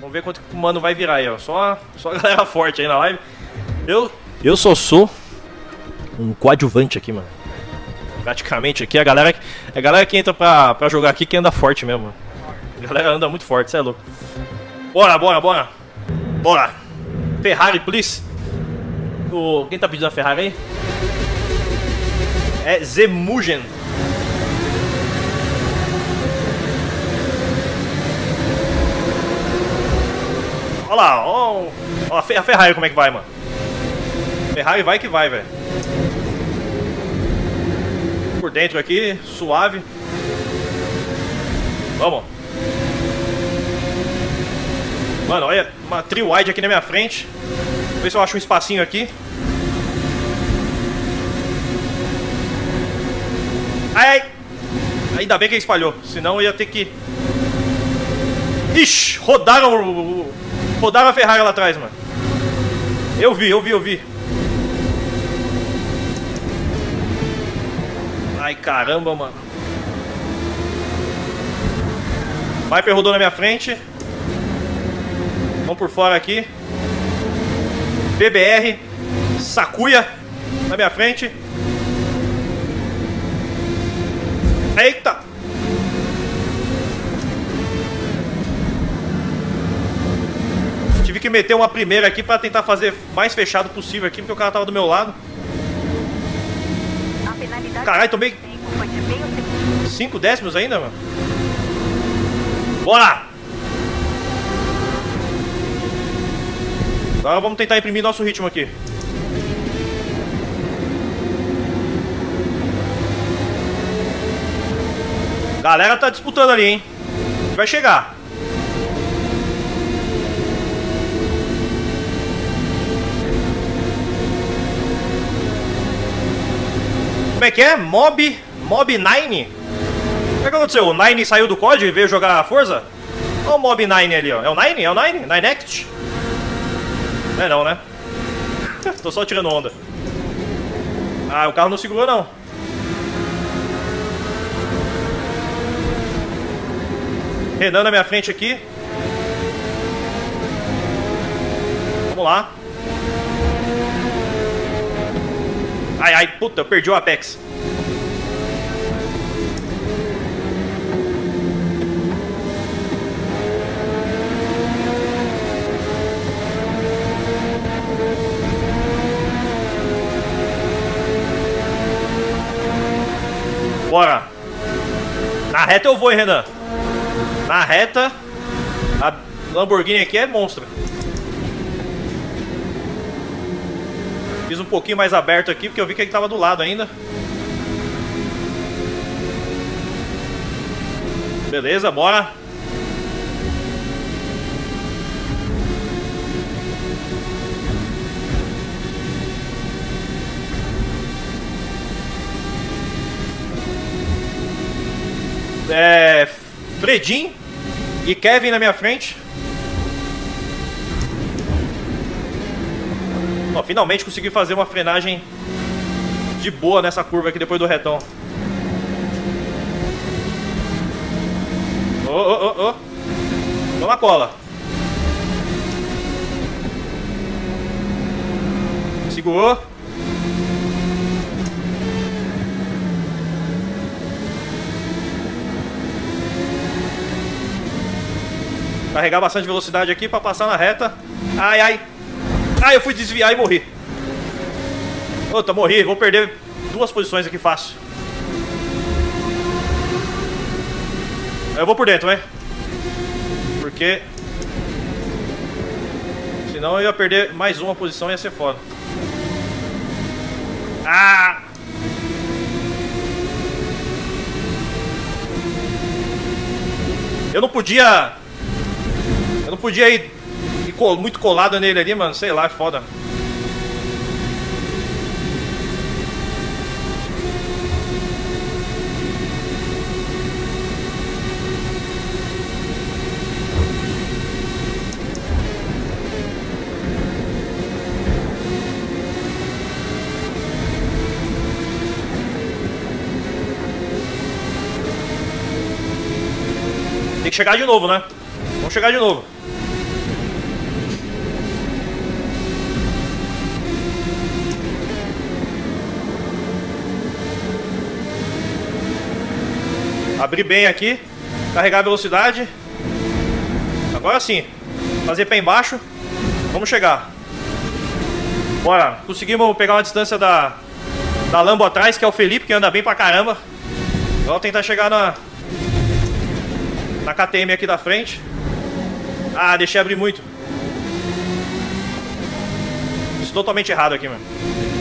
Vamos ver quanto que o mano vai virar aí, ó. Só a galera forte aí na live. Eu só sou um coadjuvante aqui, mano. Praticamente aqui, a galera que entra pra jogar aqui que anda forte mesmo, mano. A galera anda muito forte, cê é louco. Bora. Ferrari, please. Quem tá pedindo a Ferrari aí? É Zemugen. Olha lá, ó a Ferrari como é que vai, mano. Ferrari vai que vai, velho. Por dentro aqui, suave. Vamos. Mano, olha, uma tri-wide aqui na minha frente. Vou ver se eu acho um espacinho aqui. Ai! Ainda bem que ele espalhou, senão eu ia ter que... Ixi, rodaram a Ferrari lá atrás, mano. Eu vi. Ai, caramba, mano. Viper rodou na minha frente. Vamos por fora aqui. BBR Sakuya na minha frente. Eita! Tive que meter uma primeira aqui pra tentar fazer mais fechado possível aqui, porque o cara tava do meu lado. Caralho, tomei 5 décimos ainda, mano. Bora! Agora vamos tentar imprimir nosso ritmo aqui. Galera tá disputando ali, hein? Vai chegar. Como é que é? Mob 9? O que aconteceu? O Nine saiu do código e veio jogar a Forza? Olha o Mob 9 ali, ó. É o Nine? É o Nine? Ninext? Não é não, né? Tô só tirando onda. Ah, o carro não segurou não. Renan na minha frente aqui. Vamos lá. Ai, puta, eu perdi o Apex. Bora. Na reta eu vou, hein, Renan. Na reta, a Lamborghini aqui é monstro. Fiz um pouquinho mais aberto aqui, porque eu vi que ele tava do lado ainda. Beleza, bora. Fredin e Kevin na minha frente. Ó, finalmente consegui fazer uma frenagem de boa nessa curva aqui depois do retão. Toma cola. Segurou. Carregar bastante velocidade aqui pra passar na reta. Ai, eu fui desviar e morri. Outra, morri. Vou perder 2 posições aqui fácil. Eu vou por dentro, vai. Porque senão eu ia perder mais uma posição e ia ser foda. Ah! Eu não podia ir muito colado nele ali, mano. Sei lá, é foda. Tem que chegar de novo, né? Vamos chegar de novo. Abrir bem aqui. Carregar a velocidade. Agora sim. Fazer pé embaixo. Vamos chegar. Bora. Conseguimos pegar uma distância da Lambo atrás, que é o Felipe, que anda bem pra caramba. Vamos tentar chegar na KTM aqui da frente. Ah, deixei abrir muito. Isso totalmente errado aqui, mano.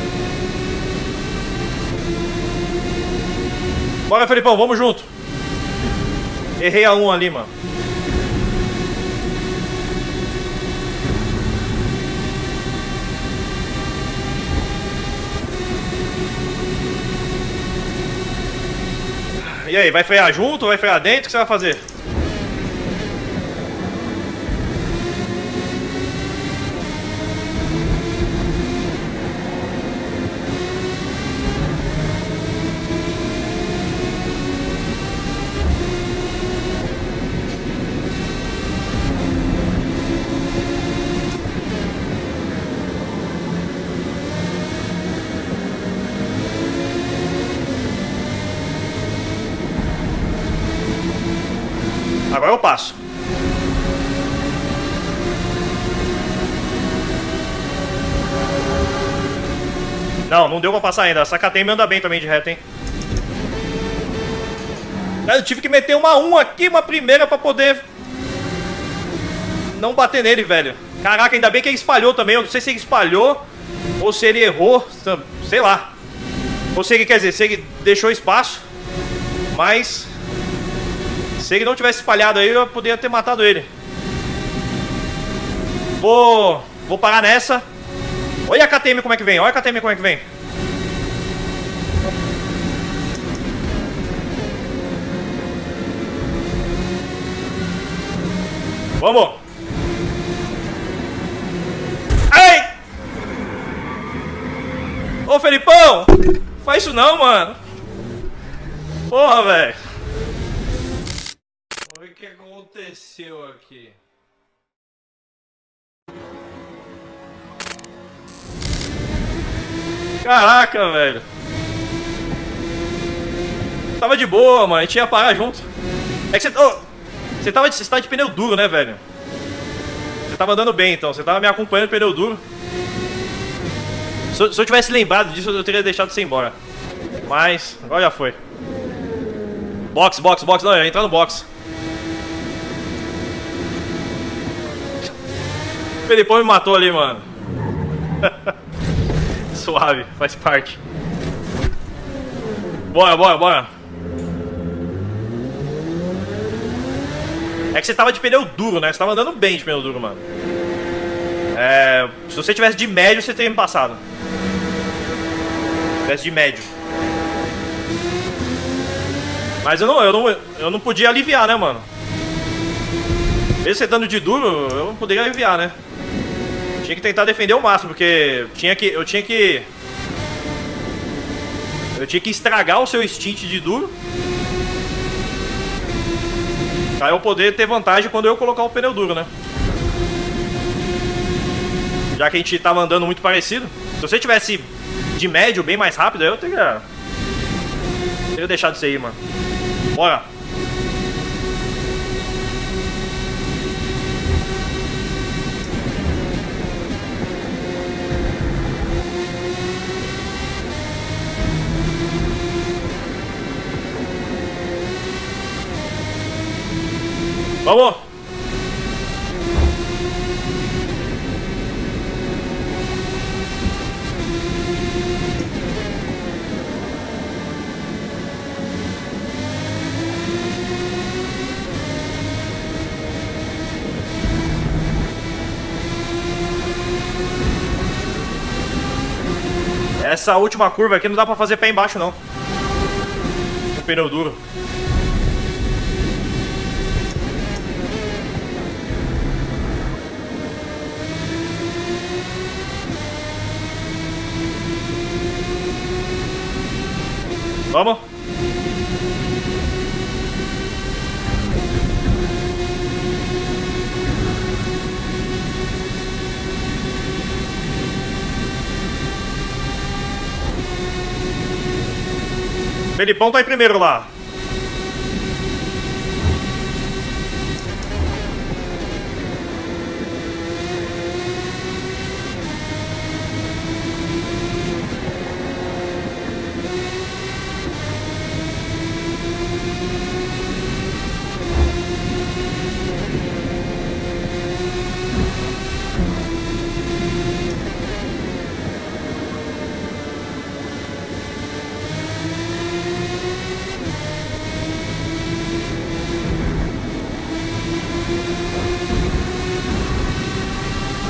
Bora, Felipão, vamos junto. Errei a 1 ali, mano. E aí, vai frear junto ou vai frear dentro? O que você vai fazer? Agora eu passo. Não deu pra passar ainda. Essa KTM anda bem também de reta, hein? Eu tive que meter uma 1 aqui, uma primeira pra poder não bater nele, velho. Caraca, ainda bem que ele espalhou também. Eu não sei se ele espalhou ou se ele errou, sei lá. Ou se ele, quer dizer, se ele deixou espaço. Mas se ele não tivesse espalhado aí, eu poderia ter matado ele. Vou parar nessa. Olha a KTM como é que vem, olha a KTM como é que vem. Vamos. Ai! Ô, Felipão! Faz isso não, mano. Porra, velho. O que aconteceu aqui? Caraca, velho. Tava de boa, mano. A gente ia parar junto. É que você tá de pneu duro, né, velho? Você tava andando bem, então. Você tava me acompanhando de pneu duro. Se eu tivesse lembrado disso, eu teria deixado você ir embora. Mas, agora já foi. Box. Não, eu ia entrar no box. O Felipão me matou ali, mano. Suave, faz parte. Bora. É que você tava de pneu duro, né? Você tava andando bem de pneu duro, mano. Se você tivesse de médio, você teria me passado. Se tivesse de médio. Mas eu não podia aliviar, né, mano? Mesmo você dando de duro, eu não poderia aliviar, né? Tinha que tentar defender o máximo, porque eu tinha que estragar o seu stint de duro pra eu poder ter vantagem quando eu colocar o pneu duro, né? Já que a gente tava andando muito parecido. Se você tivesse de médio bem mais rápido, eu teria deixado isso aí, mano. Bora. Vamos! Essa última curva aqui não dá pra fazer pé embaixo, não. Com pneu duro. Vamos? Felipão tá em primeiro lá.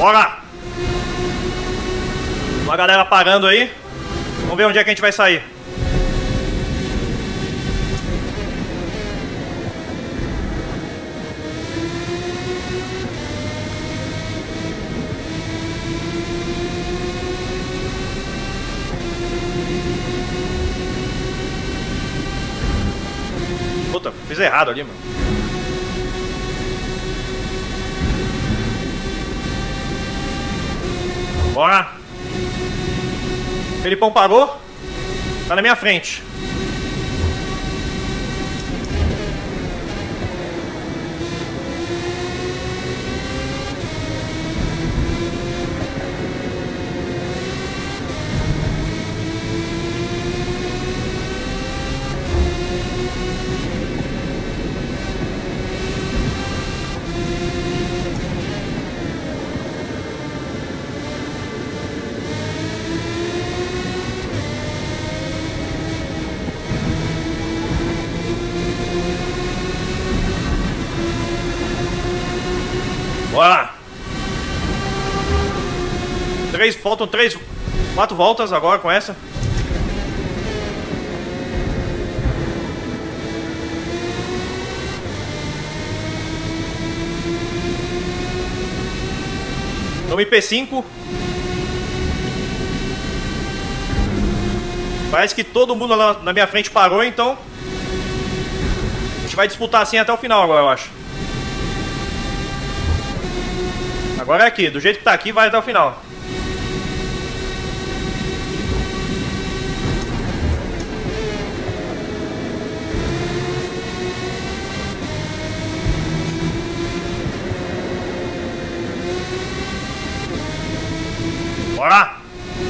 Bora! Uma galera parando aí. Vamos ver onde é que a gente vai sair. Puta, fiz errado ali, mano. Bora! Felipão parou. Tá na minha frente. Bora! Faltam 4 voltas agora com essa. Tome P5. Parece que todo mundo lá na minha frente parou, então a gente vai disputar assim até o final agora, eu acho. Agora é aqui, do jeito que tá aqui vai até o final. Bora!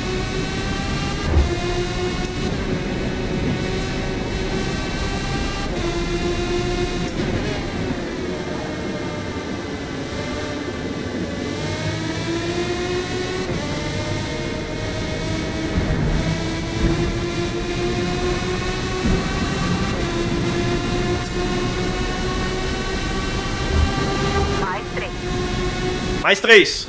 Mais 3.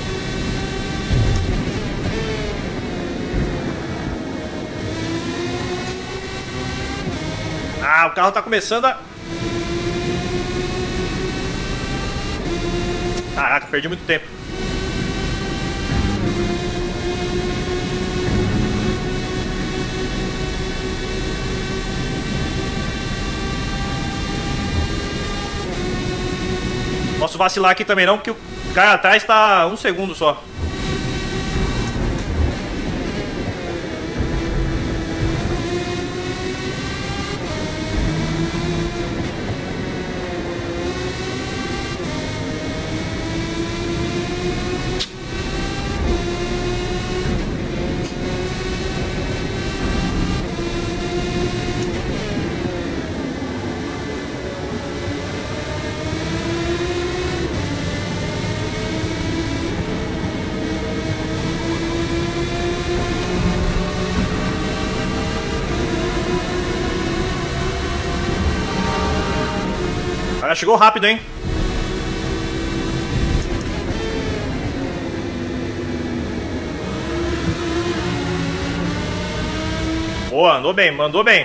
Ah, o carro tá começando a... Caraca, perdi muito tempo. Posso vacilar aqui também não, porque o cara atrás tá 1 segundo só. O cara chegou rápido, hein? Boa, andou bem, mandou bem.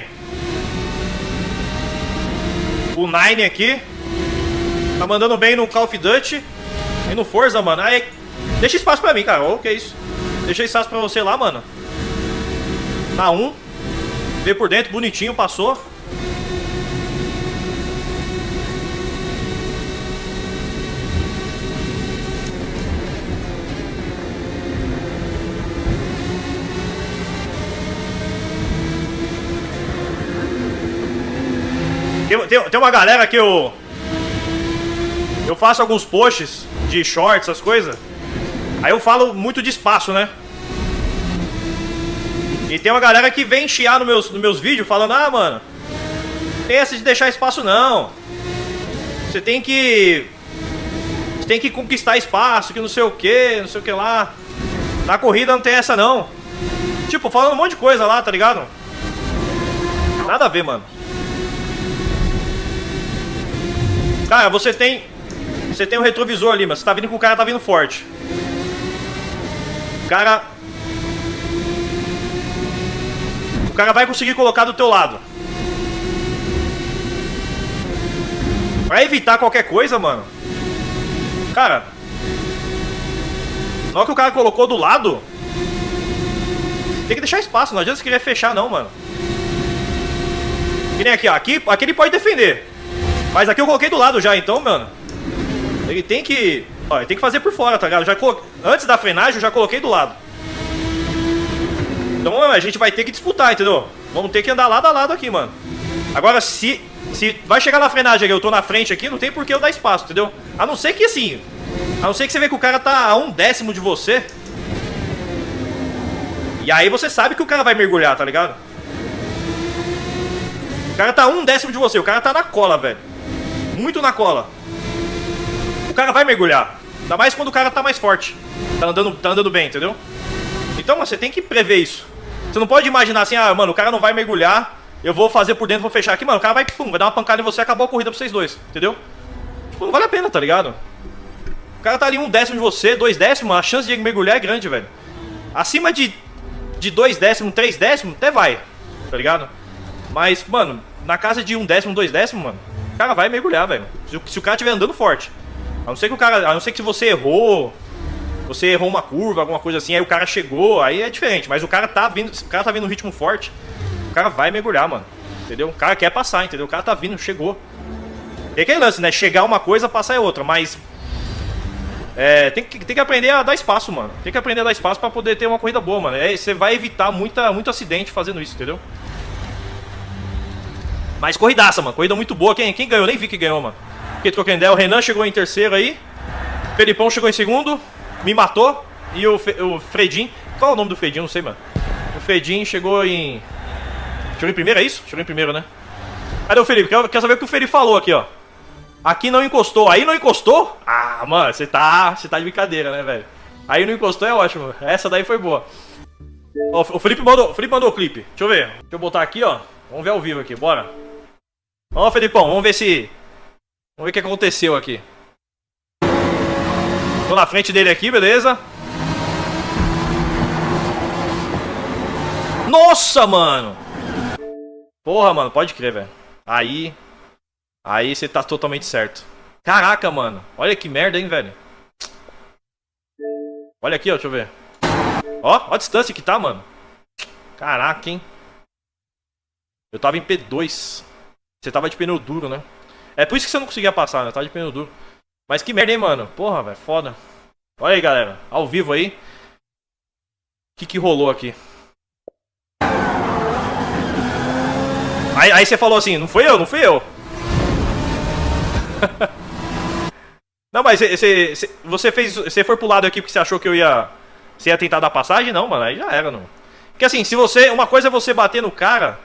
O Nine aqui tá mandando bem no Call of Duty e no Forza, mano. Aí, deixa espaço pra mim, cara. Ô, que isso? Deixa espaço pra você lá, mano. Na 1. Veio por dentro, bonitinho, passou. Tem uma galera que eu faço alguns posts de shorts, essas coisas. Aí eu falo muito de espaço, né? E tem uma galera que vem chiar nos meus vídeos falando: ah, mano, não tem essa de deixar espaço não. Você tem que conquistar espaço, que não sei o que lá. Na corrida não tem essa não. Tipo, falando um monte de coisa lá, tá ligado? Nada a ver, mano. Cara, você tem Você tem um retrovisor ali, mas você tá vendo que o cara tá vindo forte. O cara vai conseguir colocar do teu lado. Pra evitar qualquer coisa, mano. Cara, na hora que o cara colocou do lado, tem que deixar espaço, não adianta você querer fechar não, mano. Que nem aqui, ó. Aqui ele pode defender. Mas aqui eu coloquei do lado já, então, mano. Ele tem que... Ó, ele tem que fazer por fora, tá ligado? Antes da frenagem eu já coloquei do lado. Então a gente vai ter que disputar, entendeu? Vamos ter que andar lado a lado aqui, mano. Agora, se vai chegar na frenagem, eu tô na frente aqui, não tem por que eu dar espaço, entendeu? A não ser que assim... A não ser que você vê que o cara tá a 1/10 de você. E aí você sabe que o cara vai mergulhar, tá ligado? O cara tá a 1/10 de você, o cara tá na cola, velho. Muito na cola. O cara vai mergulhar. Ainda mais quando o cara tá mais forte. Tá andando bem, entendeu? Então, você tem que prever isso. Você não pode imaginar assim, ah, mano, o cara não vai mergulhar, eu vou fazer por dentro, vou fechar aqui, mano, o cara vai, pum, vai dar uma pancada em você e acabou a corrida pra vocês dois, entendeu? Tipo, não vale a pena, tá ligado? O cara tá ali 1/10 de você, 2/10, a chance de mergulhar é grande, velho. Acima de 2/10, 3/10, até vai, tá ligado? Mas, mano, na casa de 1/10, 2/10, mano, o cara vai mergulhar, velho. Se o cara estiver andando forte. A não ser que o cara, a não ser que você errou uma curva, alguma coisa assim, aí o cara chegou, aí é diferente. Mas o cara tá vindo no ritmo forte, o cara vai mergulhar, mano. Entendeu? O cara quer passar, entendeu? O cara tá vindo, chegou. Tem aquele lance, né? Chegar uma coisa, passar é outra, mas... tem que aprender a dar espaço, mano. Tem que aprender a dar espaço pra poder ter uma corrida boa, mano. Você vai evitar muito acidente fazendo isso, entendeu? Mas corridaça, mano. Corrida muito boa. Quem ganhou? Nem vi que ganhou, mano. Fiquei trocando ideia. O Renan chegou em terceiro aí. O Felipão chegou em segundo. Me matou. E o Fredinho... Qual é o nome do Fredinho? Não sei, mano. O Fredinho chegou em... Chegou em primeiro, é isso? Chegou em primeiro, né? Cadê o Felipe? Quero saber o que o Felipe falou aqui, ó. Aqui não encostou. Aí não encostou? Ah, mano, você tá de brincadeira, né, velho? Aí não encostou é ótimo. Essa daí foi boa. Ó, o Felipe mandou o clipe. Deixa eu ver. Deixa eu botar aqui, ó. Vamos ver ao vivo aqui, bora. Ó, Felipão, vamos ver o que aconteceu aqui. Tô na frente dele aqui, beleza? Nossa, mano! Porra, mano, pode crer, velho. Aí você tá totalmente certo. Caraca, mano. Olha que merda, hein, velho. Olha aqui, ó, deixa eu ver. Ó a distância que tá, mano. Caraca, hein. Eu tava em P2. Você tava de pneu duro, né? É por isso que você não conseguia passar, né? Eu tava de pneu duro. Mas que merda, hein, mano. Porra, velho, foda. Olha aí, galera. Ao vivo aí. O que rolou aqui? Aí você falou assim, não fui eu. Não, mas você foi pro lado aqui porque você achou que você ia tentar dar passagem? Não, mano, aí já era, não. Porque assim, uma coisa é você bater no cara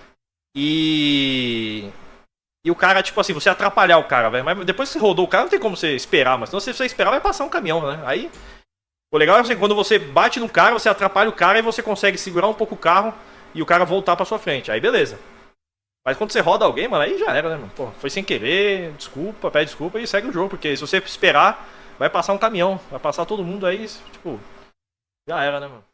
e o cara, tipo assim, você atrapalhar o cara, velho. Mas depois que você rodou o cara, não tem como você esperar, mas senão se você esperar vai passar um caminhão, né? Aí, o legal é assim, quando você bate no cara, você atrapalha o cara e você consegue segurar um pouco o carro e o cara voltar pra sua frente. Aí beleza. Mas quando você roda alguém, mano, aí já era, né, mano? Pô, foi sem querer, desculpa, pede desculpa e segue o jogo. Porque se você esperar, vai passar um caminhão, vai passar todo mundo aí, tipo... Já era, né, mano?